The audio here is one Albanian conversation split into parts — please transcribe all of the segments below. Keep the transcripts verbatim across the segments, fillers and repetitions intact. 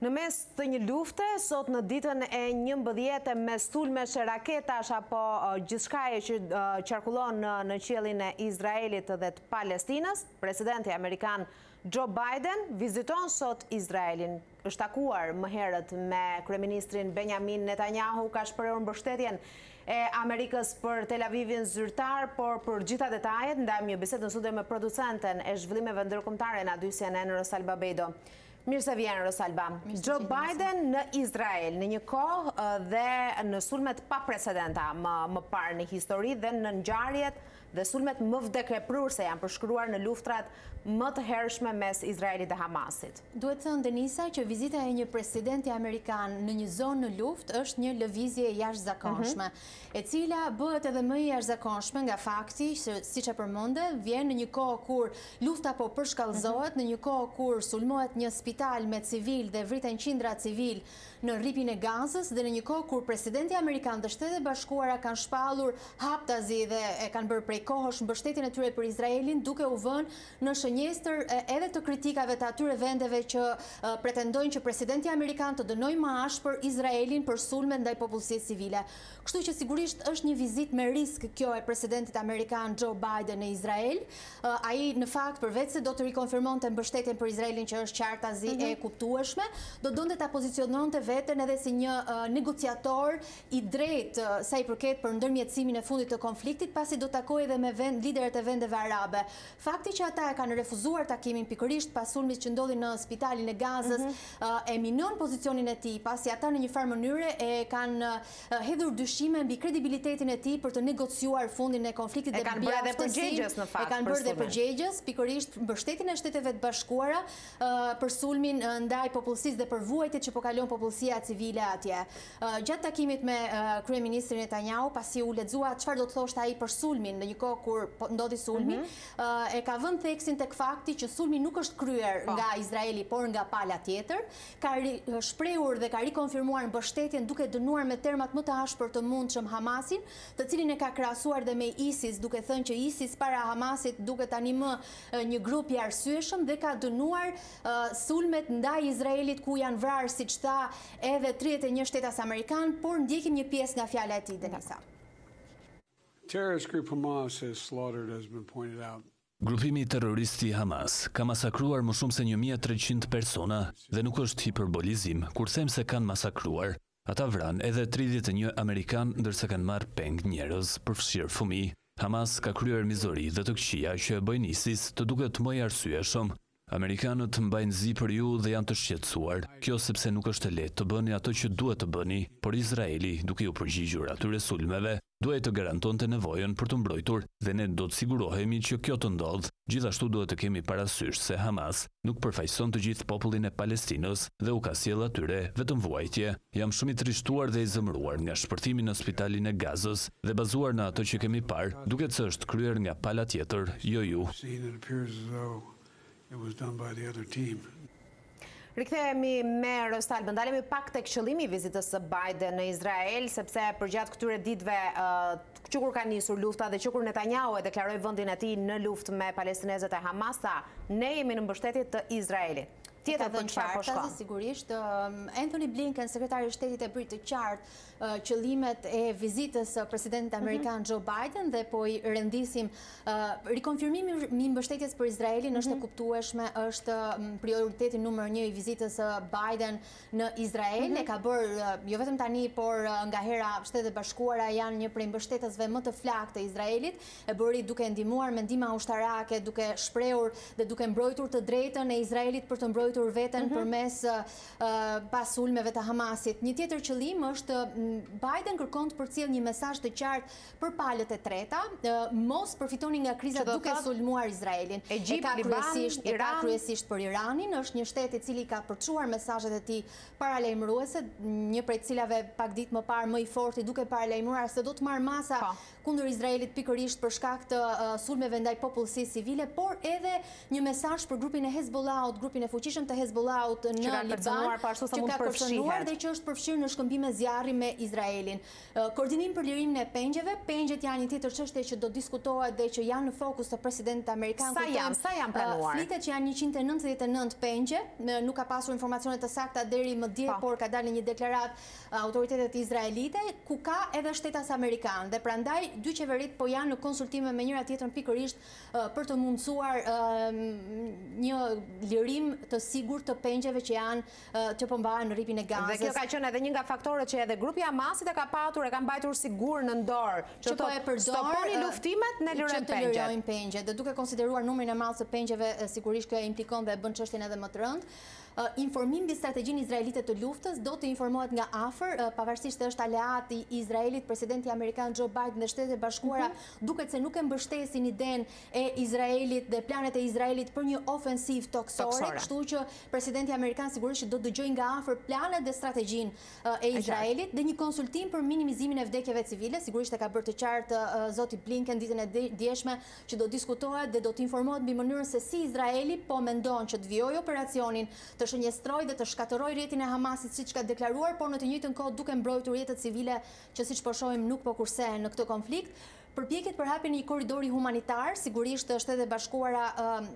Në mes të një lufte, sot në ditën e njëmbëdhjetë mes sulmesh e raketash apo gjithçkaje që qarkullon në qiellin e Izraelit dhe të Palestinës, presidenti amerikan Joe Biden viziton sot Izraelin. Është takuar më herët me kryeministrin Benjamin Netanyahu, ka shprehur mbështetjen e Amerikës për Tel Avivin zyrtar, por për gjitha detajet ndajmë një bisedë në studio me producenten e zhvillimeve ndërkombëtare në A dy C N N Rosalba Bejdo. Mirë se vjen, Rosalba. Joe Biden në Izrael në një kohë dhe në sulmet pa precedenta më, më parë në histori dhe në ngjarjet dhe sulmet më vdekëprurse janë përshkruar në luftrat më të hershme mes Izraelit dhe Hamasit. Duhet thënë Denisa që vizita e një presidenti amerikan në një zonë në luftë është një lëvizje e jashtëzakonshme, mm-hmm. e cila bëhet edhe më e jashtëzakonshme nga fakti që, siç e përmendë, vjen në një kohë kur lufta po përshkallëzohet, mm-hmm. në një kohë kur sulmohet një spital me civil dhe vriten qindra civil në rripin e Gazës dhe në një kohë kur presidenti amerikan dhe Shtetet e Bashkuara kanë shpallur haptazi dhe e kanë bërë prej kohësh mbështetjen e tyre për Izraelin, duke u vënë në shënjestër edhe të kritikave të atyre vendeve që pretendojnë që presidenti amerikan të dënojë më ashpër Izraelin për sulme ndaj popullsisë civile. Kështu që sigurisht është një vizitë me risk kjo e presidentit amerikan Joe Biden në Izrael. Ai në fakt përveç se do të rikonfirmonte mbështetjen për Izraelin që është qartazi mm-hmm. e kuptueshme, do donte ta poziciononte veten edhe si një uh, negociator i drejtë uh, sa i përket për ndërmjetësimin e fundit të konfliktit, pasi do takojë edhe me vend, liderët e vendeve arabe. Fakti që ata e kanë refuzuar takimin pikërisht pas sulmit që ndodhi në spitalin e Gazës mm-hmm. uh, e minon pozicionin e tij, pasi ata në një farë mënyre e kanë uh, hedhur dyshime mbi kredibilitetin e tij për të negociuar fundin e konfliktit dhe kanë bërë edhe përgjegjës në fakt. E kanë bërë edhe përgjegjës, pikërisht mbështetjen e Shteteve të Bashkuara uh, për sulmin uh, ndaj popullsisë dhe për vuajtjet që po kalon popullsia civile atje. Uh, gjatë takimit me uh, kryeministrin Netanyahu, pasi u lexua çfarë do të thoshte ai për sulmin në një kohë kur po, ndodhi sulmi, mm-hmm. uh, e ka vënë theksin tek fakti që sulmi nuk është kryer po. nga Izraeli, por nga pala tjetër, ka ri, shprehur dhe ka rikonfirmuar mbështetjen duke dënuar me termat më të ashpër të mundshëm Hamasin, të cilin e ka krahasuar dhe me ISIS, duke thënë që ISIS para Hamasit duket tani më uh, një grup i arsyeshëm dhe ka dënuar uh, sulmet ndaj Izraelit ku janë vrarë, siç tha, edhe tridhjetë e një shtetas amerikan, por ndjekim një pjesë nga fjala e tij, Denisa. Terrorist group Hamas has slaughtered, has been pointed out. Grupimi terroristi Hamas ka masakruar më shumë se një mijë e treqind persona dhe nuk është hiperbolizim kur them se kanë masakruar. Ata vranë edhe tridhjetë e një amerikan ndërsa kanë marrë peng njerëz, përfshirë fëmijë. Hamas ka kryer mizori dhe të këqija që bëjnë ISIS të duket më i arsyeshëm. Amerikanët mbajnë zi për ju dhe janë të shqetësuar, kjo sepse nuk është e lehtë të bëni ato që duhet të bëni, por Izraeli, duke u përgjigjur atyre sulmeve, duhet të garantonte nevojën për të mbrojtur dhe ne do të sigurohemi që kjo të ndodhë. Gjithashtu duhet të kemi parasysh se Hamas nuk përfaqëson të gjithë popullin e Palestinës dhe u ka sjell atyre vetëm vuajtje. Jam shumë i trishtuar dhe i zemëruar nga shpërthimi në spitalin e Gazës dhe bazuar në ato që kemi parë, duket se është kryer nga pala tjetër, jo ju. It was done by the other team. Rikthehemi me Rosalba, ndalemi pak tek qëllimi i vizitës së Biden në Izrael, sepse përgjatë këtyre ditëve uh, që kur ka nisur lufta dhe që kur Netanyahu e deklaroi vendin e tij në luftë me palestinezët e Hamas, ne jemi në mbështetje të Izraelit. Tjetër për çfarë po shkon? Sigurisht, Anthony Blinken, sekretari i shtetit, e bëri të qartë qëllimet e vizitës së presidentit amerikan mm-hmm. Joe Biden dhe po i rendisim uh, rikonfirmimi i mbështetjes për Izraelin mm-hmm. është e kuptueshme, është prioriteti numër një i vizitës së Biden në Izrael. Mm-hmm. E ka bërë jo vetëm tani, por nga hera Shtetet e Bashkuara janë një prej mbështetësve më të flakë të Izraelit, e bëri duke ndihmuar me ndihma ushtarake, duke shprehur dhe duke mbrojtur të drejtën e Izraelit për të mbrojtur veten mm-hmm. përmes uh, pas sulmeve të Hamasit. Një tjetër qëllim është Biden kërkon të përcjell një mesazh të qartë për palët e treta, uh, mos përfitoni nga kriza duke thot, sulmuar Izraelin. Egjipt, e ka kryesisht, Liban, e ka kryesisht për Iranin, është një shtet i cili ka përçuar mesazhet e tij paralajmëruese, një prej cilave pak ditë më parë më i forti duke paralajmëruar se do të marrë masa pa. kundër Izraelit pikërisht për shkak të uh, sulmeve ndaj popullsisë civile, por edhe një mesazh për grupin e Hezbollahut, grupin e fuqishëm qenë të Hezbollahut në Liban, që ka kërcënuar dhe që është përfshirë në shkëmbime zjarri me Izraelin. Koordinim për lirimin e pengjeve, pengjet janë një tjetër çështje që do diskutohet dhe që janë në fokus të presidentit amerikan. Sa janë, sa janë planuar? Flitet që janë njëqind e nëntëdhjetë e nëntë pengje, nuk ka pasur informacione të sakta deri më dje, por ka dalë një deklarat autoritetet izraelite, ku ka edhe shtetas amerikan. Dhe prandaj dy qeverit po janë në konsultime me njëra tjetrën pikërisht për të mundësuar një lirim të sigurt të pengjeve që janë që po mbahen në rripin e Gazës. Dhe kjo ka qenë edhe një nga faktorët që edhe grupi Hamasit e ka patur, e ka mbajtur sigur në dorë, që po e përdor stoponi luftimet në lirojnë pengjet. Lirojnë pengjet. Dhe duke konsideruar numrin e madh të pengjeve, sigurisht kjo implikon dhe bën çështjen edhe më të rëndë. Informim mbi strategjinë izraelite të luftës do të informohet nga afër, pavarësisht se është aleat i Izraelit, presidenti amerikan Joe Biden dhe Shtetet e Bashkuara duket se nuk e mbështesin idenë e Izraelit dhe planet e Izraelit për një ofensiv toksore, kështu që presidenti amerikan sigurisht do dëgjojë nga afër planet dhe strategjinë e Izraelit dhe një konsultim për minimizimin e vdekjeve civile, sigurisht e ka bërë të qartë zoti Blinken ditën e djeshme që do diskutohet dhe do të informohet mbi mënyrën se si Izraeli po mendon që të vijojë operacionin të shënjestroj dhe të shkatërroj rjetin e Hamasit siç ka deklaruar, por në të njëjtën kohë duke mbrojtur jetët civile që siç po shohim nuk po kursehen në këtë konflikt. Përpjekjet për hapjen e një korridori humanitar, sigurisht Shtetet e Bashkuara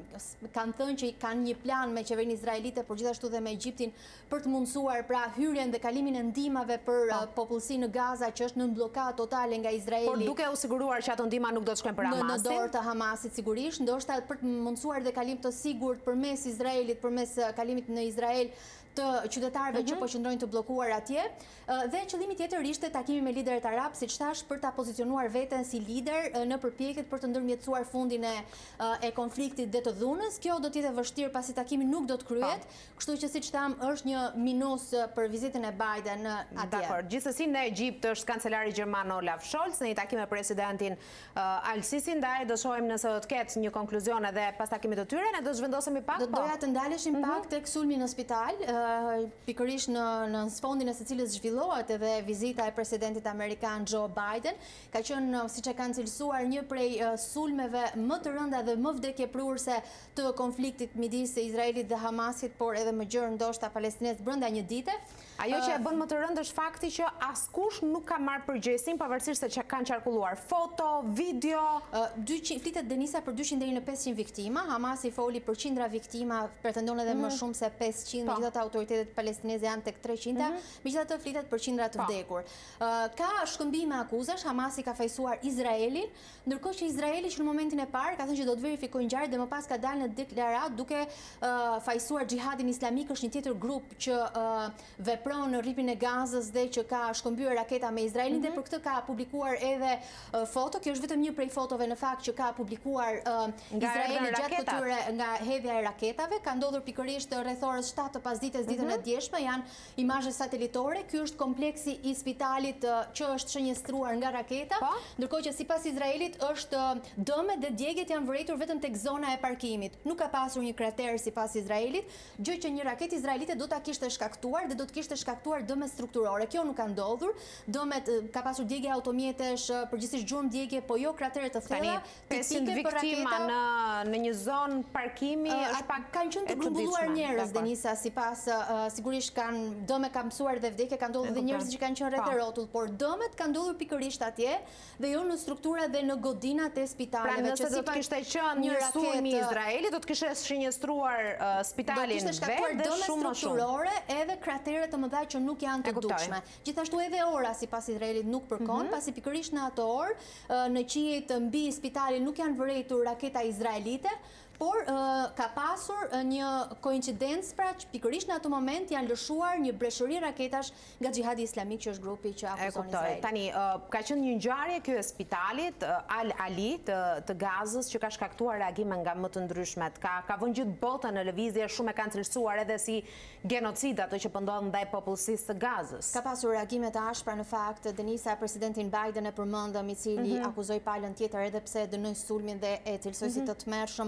kanë thënë që kanë një plan me qeverinë izraelite, por gjithashtu dhe me Egjiptin për të mundësuar pra hyrjen dhe kalimin e ndihmave për popullsinë në Gaza që është në blokadë totale nga Izraeli. Por duke u siguruar që ato ndihma nuk do të shkojnë për Hamasin. Në dorë të Hamasit sigurisht, ndoshta për të mundësuar dhe kalim të sigurt përmes Izraelit, përmes kalimit në Izrael të qytetarëve që po qëndrojnë të bllokuar atje, dhe qëllimi tjetër ishte takimi me liderët arab, siç thash, për ta pozicionuar veten si lider në përpjekjet për të ndërmjetësuar fundin e e konfliktit dhe të dhunës. Kjo do të jetë vështirë pasi takimi nuk do të kryhet, kështu që siç tham është një minus për vizitën e Biden atje. Dakor, gjithsesi në Egjipt është kancelari gjerman Olaf Scholz në një takim me presidentin Al-Sisi, ndaj do shohim nëse do të ketë një konkluzion edhe pas takimit të tyre, ne do zhvendosemi pak. Do doja të ndaleshim pak tek sulmi në spital. Pikërisht në, në sfondin e së cilës zhvillohet edhe vizita e presidentit amerikan Joe Biden, ka qenë, siç e kanë cilësuar, një prej uh, sulmeve më të rënda dhe më vdekjeprurse të konfliktit midis Izraelit dhe Hamasit, por edhe më gjerë ndoshta palestinez brenda një dite. Ajo që e bën më të rëndë është fakti që askush nuk ka marrë përgjegjësinë, pavarësisht se që kanë qarkulluar foto, video. Flitet Denisa për dyqind deri në pesëqind viktima. Hamasi foli për qindra viktima, pretendon edhe më shumë se pesëqind, megjithatë autoritetet palestineze janë tek treqind, megjithatë flitet për qindra të vdekur. Ka shkëmbime akuzash, Hamasi ka fajsuar Izraelin, ndërkohë që Izraeli që në momentin e parë ka thënë që do të verifikojë ngjarjet dhe më pas ka dalë në deklaratë duke fajsuar Xhihadin Islamik, është një tjetër grup që vepron në rripin e Gazës dhe që ka shkëmbyer raketa me Izraelin, dhe për këtë ka publikuar edhe foto. Kjo është vetëm një prej fotove në fakt që ka publikuar Izraeli gjatë këtyre nga hedhja e raketave. Ka ndodhur pikërisht rreth orës shtatë të pasdites ditën e djeshme, janë imazhe satelitore. Ky është kompleksi i spitalit që është shënjestruar nga raketa, ndërkohë që sipas Izraelit është dëmet dhe djegjet janë vërejtur vetëm tek zona e parkimit. Nuk ka pasur një krater sipas Izraelit, gjë që një raketë izraelite do ta kishte shkaktuar dhe do të kishte shkaktuar dëme strukturore. Kjo nuk ka ndodhur. Dëmet ka pasur djegje automjetesh, përgjithsisht gjurmë djegje, po jo kratere të thella. pesëqind viktima në në një zonë parkimi është pak kanë qenë të grumbulluar njerëz, Denisa, sipas sigurisht kanë dëme ka mësuar dhe vdekje, kanë ndodhur dhe njerëz që kanë qenë rreth rrotull, por dëmet kanë ndodhur pikërisht atje dhe jo në struktura dhe në godinat e spitaleve. Pra nëse do të kishte qenë një sulm i Izraelit, do të kishte shënjestruar spitalin vetë dhe shumë më strukturore edhe kratere të mëdha që nuk janë të dukshme. Gjithashtu edhe ora sipas Izraelit nuk përkon, pasi pikërisht në ato orë në qiejt mbi spitalin nuk janë vërejtur raketa izraelite, por ka pasur një koincidencë, pra që pikërisht në ato moment janë lëshuar një breshëri raketash nga Xhihadi Islamik, që është grupi që akuzon Izraelin. Tani, ka qenë një ngjarje kjo e spitalit Al Ali të Gazës që ka shkaktuar reagime nga më të ndryshmet. Ka vënë gjithë botën në lëvizje, shumë e kanë cilësuar edhe si genocid ato që po ndodh ndaj popullsisë së Gazës. Ka pasur reagime të ashpra në fakt. Denisa, presidentin Biden e përmendëm, i cili akuzoi palën tjetër edhe pse dënoi sulmin dhe e cilësoi si të tmerrshëm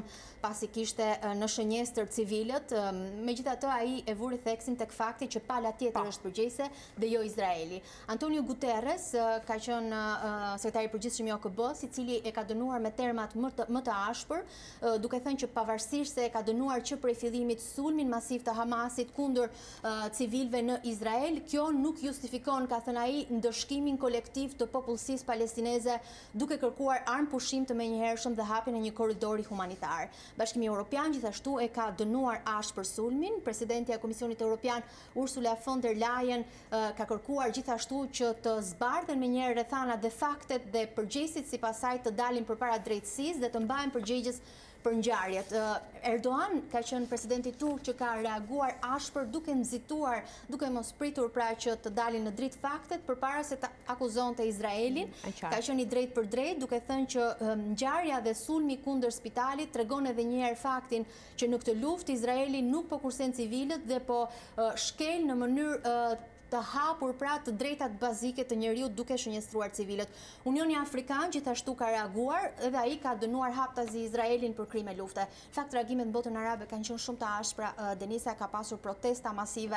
pasi kishte në shënjestër civilët, megjithatë ai e vuri theksin tek fakti që pala tjetër është përgjegjëse dhe jo Izraeli. Antonio Guterres ka qenë sekretari i përgjithshëm i O K B-s, i cili e ka dënuar me termat më të, më të ashpër, duke thënë që pavarësisht se e ka dënuar që prej fillimit sulmin masiv të Hamasit kundër uh, civilëve në Izrael, kjo nuk justifikon, ka thënë ai, ndëshkimin kolektiv të popullsisë palestineze duke kërkuar armë pushim të menjëhershëm dhe hapjen e një korridori humanitar. Bashkimi Evropian gjithashtu e ka dënuar ashpër sulmin. Presidenti e Komisionit Evropian Ursula von der Leyen uh, ka kërkuar gjithashtu që të zbardhen menjëherë rrethanat dhe faktet dhe përgjegjësit sipas saj të dalin përpara drejtësisë dhe të mbahen përgjegjës për ngjarjet. Erdogan ka qenë presidenti turk që ka reaguar ashpër duke nxituar, duke mos pritur pra që të dalin në dritë faktet përpara se të akuzonte Izraelin. Ka qenë i drejtë për drejtë duke thënë që ngjarja dhe sulmi kundër spitalit tregon edhe një herë faktin që në këtë luftë Izraeli nuk po kursen civilët dhe po shkel në mënyrë të hapur pra të drejtat bazike të njeriut duke shënjestruar civilët. Unioni Afrikan gjithashtu ka reaguar dhe ai ka dënuar haptazi Izraelin për krime lufte. Në fakt, reagimet në botën arabe kanë qenë shumë të ashpra. Denisa, ka pasur protesta masive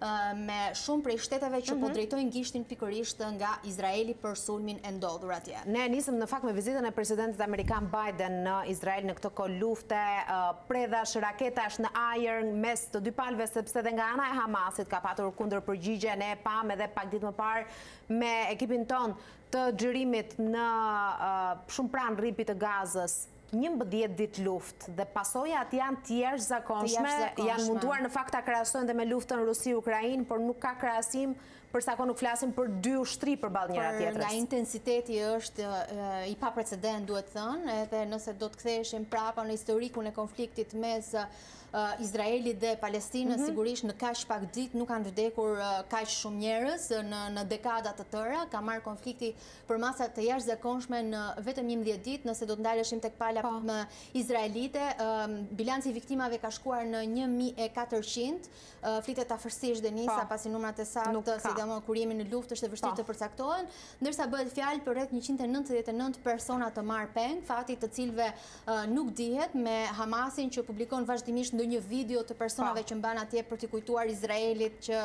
me shumë prej shteteve që po drejtojnë gishtin pikërisht nga Izraeli për sulmin e ndodhur atje. Ne nisëm në fakt me vizitën e presidentit amerikan Biden në Izrael në këtë kohë lufte, predhash, raketash në ajër mes të dy palëve, sepse edhe nga ana e Hamasit ka patur kundërpërgjigje. Ne pam edhe pak ditë më parë me ekipin ton të xhirimit në uh, shumë pranë rripit të Gazës njëmbëdhjetë ditë luftë dhe pasojat janë të jashtëzakonshme, janë munduar në fakt ta krahasojnë dhe me luftën Rusi-Ukrainë, por nuk ka krahasim për sa kohë nuk flasim për dy ushtri përballë njëra tjetrës. Nga intensiteti është uh, i paprecedent, duhet thënë, edhe nëse do të ktheheshim prapa në historikun e konfliktit mes Uh, Izraelit dhe Palestinës, mm -hmm. sigurisht në kaq pak ditë nuk kanë vdekur uh, kaq shumë njerëz në, në dekada të tëra. Ka marrë konflikti për masa të jashtëzakonshme në vetëm njëmbëdhjetë ditë, nëse do të ndaleshim tek pala po. izraelite. Um, bilanci i viktimave ka shkuar në një mijë e katërqind. Uh, flitet afërsisht Denisa, po. Pasi numrat e saktë, sidomos kur jemi në luftë, është e vështirë të përcaktohen, ndërsa bëhet fjalë për rreth njëqind e nëntëdhjetë e nëntë persona të marrpeng, fati të cilëve uh, nuk dihet, me Hamasin që publikon vazhdimisht një video të personave pa. Që mban atje për t'i kujtuar Izraelit që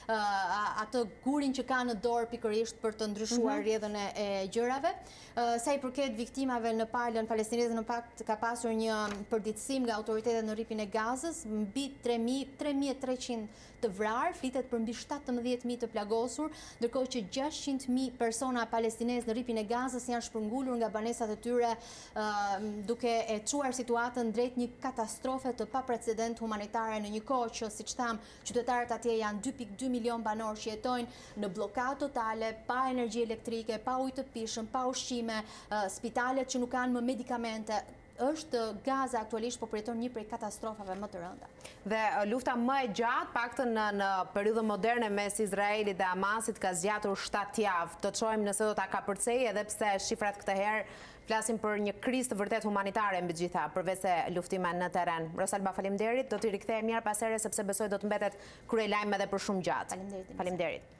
uh, atë gurin që ka në dorë pikërisht për të ndryshuar mm -hmm. rrjedhën e, e gjërave. Uh, sa i përket viktimave në palën palestineze, në fakt ka pasur një përditësim nga autoritetet në rripin e Gazës, mbi tre mijë e treqind të vrarë, flitet për mbi shtatëmbëdhjetë mijë të plagosur, ndërkohë që gjashtëqind mijë persona palestinezë në rripin e Gazës janë shpërngulur nga banesat e tyre, uh, duke e çuar situatën drejt një katastrofe të paprecedent humanitare në një kohë që, siç tham, qytetarët atje janë dy pikë dy milion banor që jetojnë në blokadë totale, pa energji elektrike, pa ujë të pishëm, pa ushqime, uh, spitalet që nuk kanë më medikamente. Është Gaza aktualisht po përjeton një prej katastrofave më të rënda. Dhe lufta më e gjatë, paktën në, në periudhën moderne mes Izraelit dhe Hamasit, ka zgjatur shtatë javë. Do të shohim nëse do ta kapërcej, edhe pse shifrat këtë herë flasim për një krizë të vërtet humanitare mbi gjitha, përveç se luftime në terren. Rosalba, faleminderit. Do t'i rikthehemi mirë pas here sepse besoj do të mbetet kryelajm edhe për shumë gjatë. Faleminderit. Faleminderit.